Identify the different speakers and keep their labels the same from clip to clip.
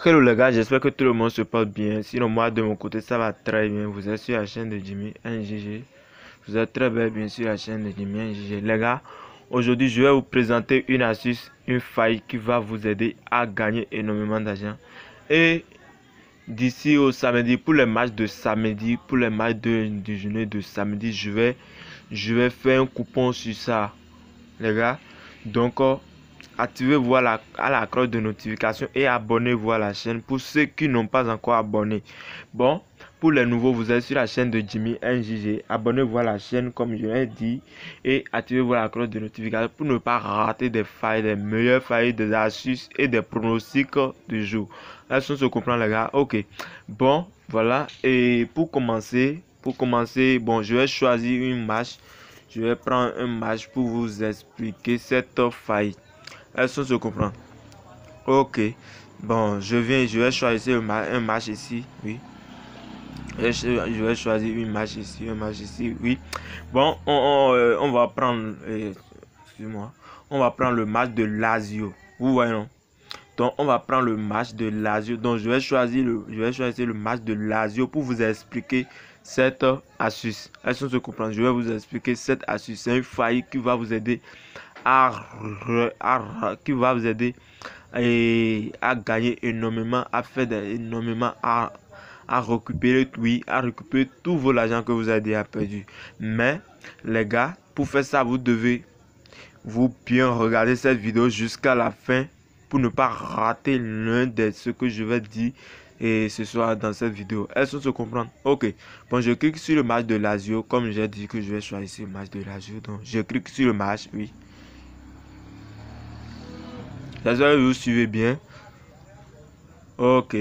Speaker 1: Hello les gars, j'espère que tout le monde se porte bien. Sinon moi de mon côté ça va très bien. Vous êtes sur la chaîne de Jimmy NGG. Vous êtes très bien sur la chaîne de Jimmy NGG. Les gars, aujourd'hui je vais vous présenter une astuce, une faille qui va vous aider à gagner énormément d'argent. Et d'ici au samedi, pour les matchs de samedi, pour les matchs de journée de samedi, je vais faire un coupon sur ça. Les gars, donc activez-vous à la cloche de notification et abonnez-vous à la chaîne pour ceux qui n'ont pas encore abonné. Bon, pour les nouveaux, vous êtes sur la chaîne de Jimmy NGG. Abonnez-vous à la chaîne comme je l'ai dit et activez-vous à la cloche de notification pour ne pas rater des failles, des meilleures failles, des astuces et des pronostics du jour. Là, si on se comprend les gars, ok. Bon, voilà. Et pour commencer, bon, je vais choisir une match. Je vais prendre un match pour vous expliquer cette faille. Est-ce qu'on se comprend? Ok. Bon, je vais choisir un match ici. Oui. Je vais choisir une match ici, un match ici. Oui. Bon, on va prendre. Excuse-moi. On va prendre le match de Lazio. Vous voyez, non? Donc, on va prendre le match de Lazio. Donc, je vais choisir le match de Lazio pour vous expliquer cette astuce. Est-ce qu'on se comprend? Je vais vous expliquer cette astuce. C'est une faille qui va vous aider qui va vous aider à gagner énormément, à faire énormément, à récupérer, oui, à récupérer tout vos argent que vous avez déjà perdu. Mais, les gars, pour faire ça, vous devez vous bien regarder cette vidéo jusqu'à la fin pour ne pas rater l'un de ce que je vais dire et ce soir dans cette vidéo. Est-ce qu'on se comprend? Ok. Bon, je clique sur le match de Lazio. Comme j'ai dit que je vais choisir le match de Lazio. Donc, je clique sur le match, oui. J'espère que vous suivez bien. Ok.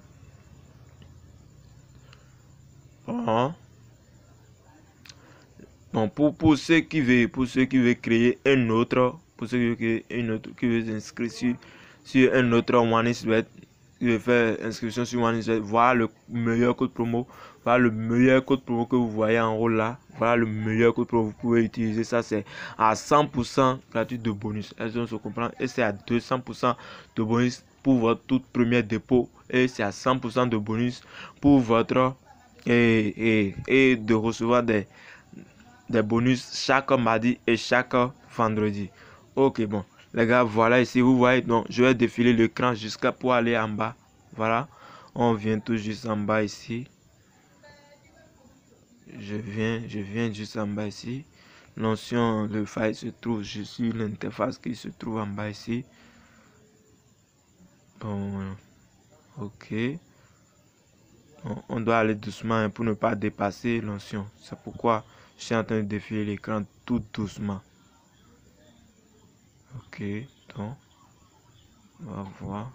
Speaker 1: Bon, pour ceux qui veulent créer un autre, pour ceux qui veulent créer un autre, qui veulent s'inscrire sur un autre OneXBet, qui veut faire inscription sur OneXBet, voilà le meilleur code promo. Voilà le meilleur code promo que vous voyez en haut là. Voilà le meilleur code promo. Vous pouvez utiliser ça. C'est à 100% gratuit de bonus. Est-ce qu'on se comprend? Et c'est à 200% de bonus pour votre toute première dépôt. Et c'est à 100% de bonus pour votre et de recevoir des bonus chaque mardi et chaque vendredi. Ok, bon les gars, voilà ici vous voyez. Donc je vais défiler l'écran jusqu'à pour aller en bas. Voilà, on vient tout juste en bas ici. Je viens juste en bas ici. L'option le file se trouve, je suis l'interface qui se trouve en bas ici. Bon, ok, on doit aller doucement pour ne pas dépasser l'option. C'est pourquoi je suis en train de défiler l'écran tout doucement. Ok, donc on va voir.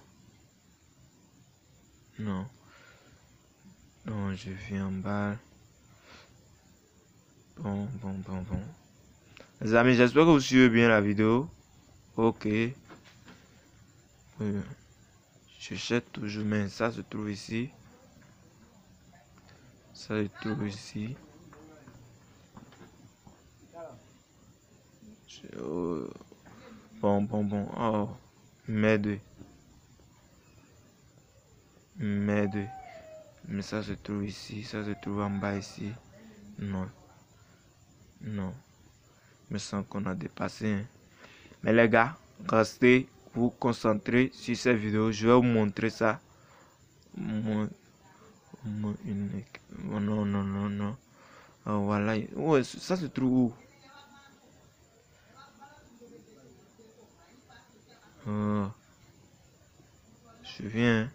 Speaker 1: Non, donc je viens en bas. Bon. Les amis, j'espère que vous suivez bien la vidéo. Ok. Je cherche toujours, mais ça se trouve ici. Ça se trouve ici. Bon. Oh, merde. Mais ça se trouve ici. Ça se trouve en bas ici. Non. Me semble qu'on a dépassé. Hein. Mais les gars, restez vous concentrer sur cette vidéo. Je vais vous montrer ça. Non. Oh, voilà. Ouais, ça se trouve où? Je viens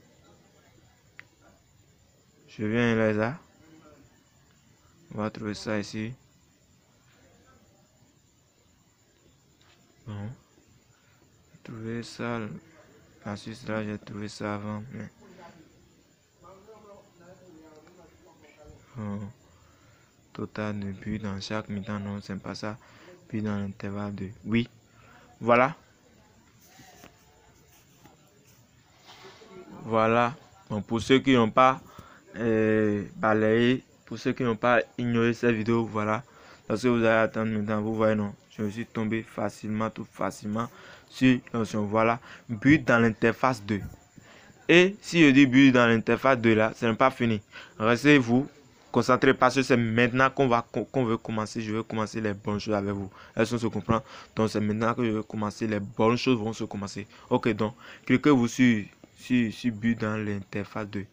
Speaker 1: là. On va trouver ça ici. Bon. J'ai trouvé ça. Ensuite là, j'ai trouvé ça avant. Mais... total de buts dans chaque mi-temps. Non, c'est pas ça. Puis dans l'intervalle de... Oui. Voilà. Bon, pour ceux qui n'ont pas balayé, pour ceux qui n'ont pas ignoré cette vidéo, voilà. Parce que vous allez attendre maintenant, vous voyez, non. Je me suis tombé facilement, tout facilement sur l'option. Voilà. But dans l'interface 2. Et si je dis but dans l'interface 2 là, ce n'est pas fini. Restez vous concentrez parce que c'est maintenant qu'on veut commencer. Je vais commencer les bonnes choses avec vous. Elles sont se comprendre. Donc c'est maintenant que je vais commencer. Les bonnes choses vont se commencer. Ok, donc cliquez-vous sur but dans l'interface 2.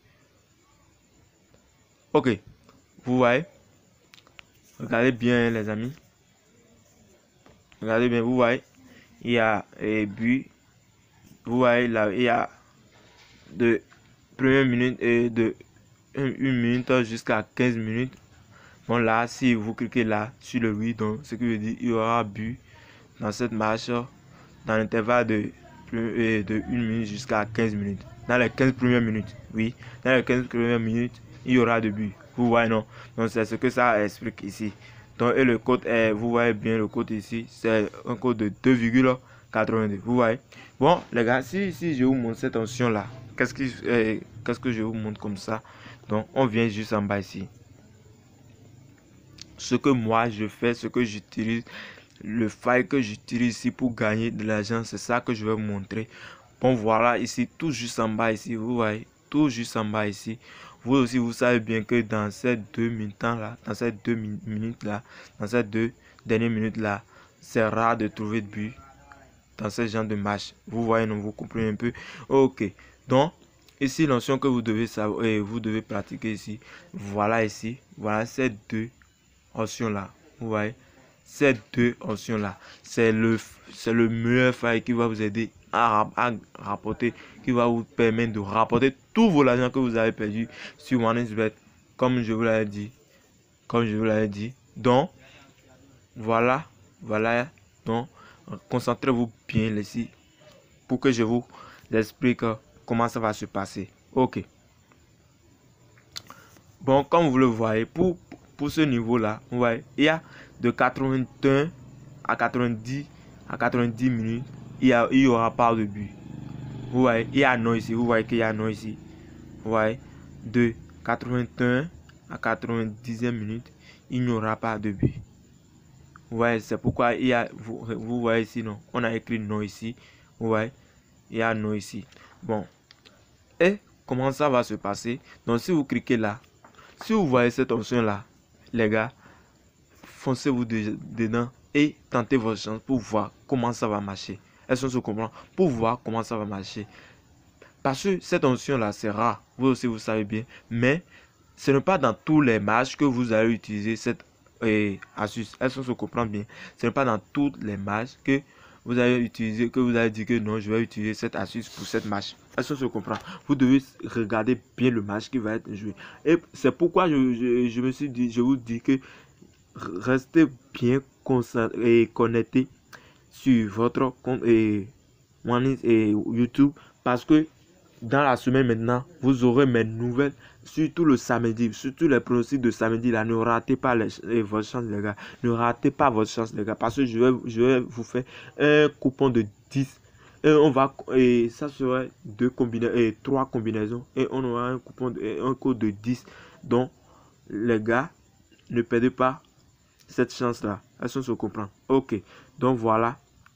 Speaker 1: Ok, vous voyez. Regardez bien les amis. Regardez bien, vous voyez. Il y a but. Vous voyez là, il y a de première minute et de 1 minute jusqu'à 15 minutes. Bon là, si vous cliquez là sur le oui, donc ce qui veut dire il y aura but dans cette marche dans l'intervalle de 1 minute jusqu'à 15 minutes. Dans les 15 premières minutes, oui, dans les 15 premières minutes, il y aura de but. Vous voyez non? Donc c'est ce que ça explique ici. Donc et le code est, vous voyez bien le code ici, c'est un code de 2,82. Vous voyez? Bon les gars, si je vous montre cette option là, qu'est-ce que je vous montre comme ça? Donc on vient juste en bas ici. Ce que moi je fais, ce que j'utilise, le file que j'utilise ici pour gagner de l'argent, c'est ça que je vais vous montrer. Bon voilà ici, tout juste en bas ici, vous voyez, tout juste en bas ici. Vous aussi vous savez bien que dans ces 2 minutes là, dans ces 2 minutes là, dans ces 2 dernières minutes là, c'est rare de trouver de but dans ce genre de match. Vous voyez, non, vous comprenez un peu. Ok, donc ici l'option que vous devez savoir et vous devez pratiquer ici. Voilà ici, voilà ces deux options là. Vous voyez, ces deux options là, c'est le meilleur file qui va vous aider à rapporter, qui va vous permettre de rapporter tout vos argent que vous avez perdu sur OneXBet, comme je vous l'avais dit. Donc voilà, donc concentrez-vous bien ici pour que je vous explique comment ça va se passer. Ok, bon, comme vous le voyez, pour ce niveau là, vous voyez, il y a de 81 à 90 minutes, il y aura pas de but. Vous voyez, il y a non ici, vous voyez qu'il y a non ici. Vous voyez, de 81 à 90 minutes, il n'y aura pas de but. Vous voyez, c'est pourquoi il y a, vous voyez ici, non, on a écrit non ici. Vous voyez, il y a non ici. Bon, et comment ça va se passer? Donc si vous cliquez là, si vous voyez cette option là, les gars, foncez-vous dedans et tentez votre chance pour voir comment ça va marcher. Est-ce qu'on se comprend? Pour voir comment ça va marcher. Parce que cette option là, c'est rare. Vous aussi, vous savez bien. Mais ce n'est pas dans tous les matchs que vous allez utiliser cette astuce. Est-ce qu'on se comprend bien? Ce n'est pas dans tous les matchs que vous allez utiliser, que vous allez dire que non, je vais utiliser cette astuce pour cette match. Est-ce qu'on se comprend? Vous devez regarder bien le match qui va être joué. Et c'est pourquoi je me suis dit, je vous dis que restez bien concentré et connecté sur votre compte et YouTube, parce que dans la semaine maintenant, vous aurez mes nouvelles, surtout le samedi, surtout les pronostics de samedi là. Ne ratez pas votre chance les gars, ne ratez pas votre chance les gars, parce que je vais vous faire un coupon de 10 et on va, et ça serait 3 combinaisons et on aura un coupon un code de 10. Donc les gars, ne perdez pas cette chance là. Est-ce qu'on se comprend? Ok, donc voilà,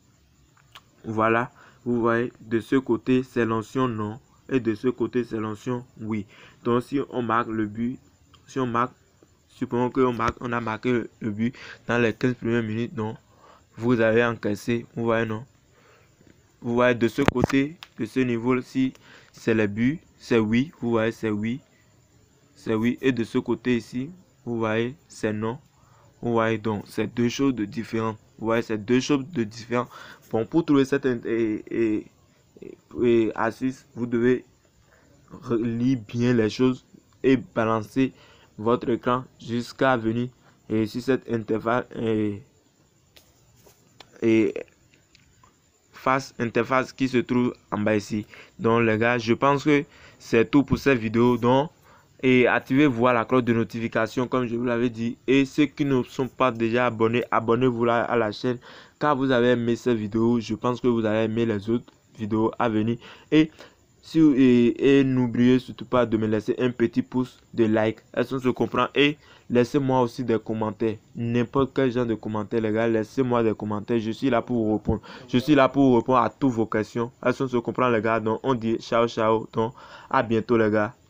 Speaker 1: vous voyez, de ce côté c'est l'option non et de ce côté c'est l'option oui. Donc si on marque le but, si on marque, supposons que on a marqué le but dans les 15 premières minutes, donc vous avez encaissé, vous voyez non, vous voyez de ce côté, de ce niveau, si c'est le but, c'est oui, vous voyez c'est oui, et de ce côté ici, vous voyez c'est non. Vous voyez, donc c'est deux choses de différentes. Vous voyez, c'est deux choses de différentes. Bon, pour trouver cette astuce, vous devez lire bien les choses et balancer votre écran jusqu'à venir et sur cette interface interface qui se trouve en bas ici. Donc les gars, je pense que c'est tout pour cette vidéo. Donc et activez-vous la cloche de notification comme je vous l'avais dit, et ceux qui ne sont pas déjà abonnés, abonnez-vous à la chaîne, car vous avez aimé cette vidéo, je pense que vous allez aimer les autres vidéos à venir. Et Et n'oubliez surtout pas de me laisser un petit pouce de like. Est-ce qu'on se comprend? Et laissez-moi aussi des commentaires. N'importe quel genre de commentaires, les gars. Laissez-moi des commentaires. Je suis là pour vous répondre. Je suis là pour vous répondre à toutes vos questions. Est-ce qu'on se comprend, les gars? Donc, on dit ciao, ciao. Donc, à bientôt, les gars.